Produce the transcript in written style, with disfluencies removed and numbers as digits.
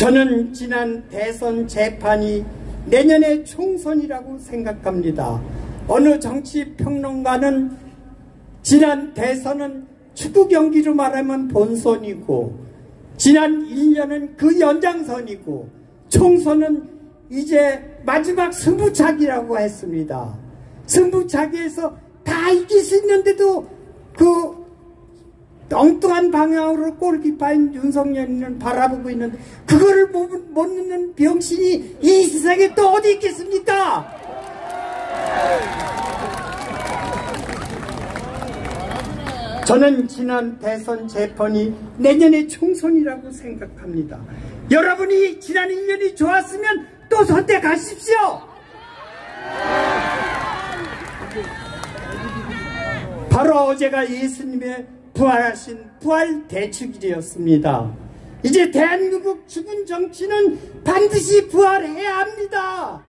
저는 지난 대선 재판이 내년의 총선이라고 생각합니다. 어느 정치평론가는 지난 대선은 축구 경기로 말하면 본선이고, 지난 1년은 그 연장선이고, 총선은 이제 마지막 승부차기라고 했습니다. 승부차기에서 다 이길 수 있는데도 그 엉뚱한 방향으로 골키퍼인 윤석열이는 바라보고 있는데, 그거를 못 넣는 병신이 이 세상에 또 어디 있겠습니까? 저는 지난 대선 재판이 내년의 총선이라고 생각합니다. 여러분이 지난 1년이 좋았으면 또 선택하십시오. 바로 어제가 예수님의 부활하신 부활 대축일이었습니다. 이제 대한민국 죽은 정치는 반드시 부활해야 합니다.